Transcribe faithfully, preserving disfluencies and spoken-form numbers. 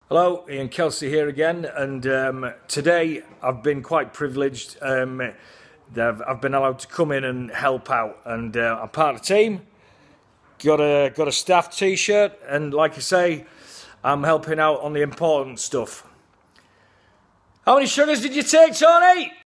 Hello, Ian Kelsey here again, and um, today I've been quite privileged. Um, I've, I've been allowed to come in and help out, and uh, I'm part of the team. Got a got a staff T-shirt, and like I say, I'm helping out on the important stuff. How many sugars did you take, Tony?